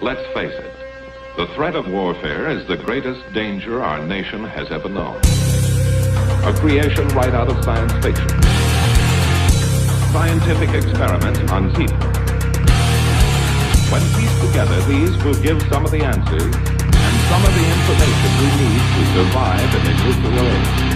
Let's face it, the threat of warfare is the greatest danger our nation has ever known. A creation right out of science fiction. Scientific experiments on people. When pieced together, these will give some of the answers and some of the information we need to survive in a nuclear age.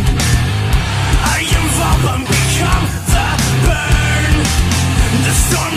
Storm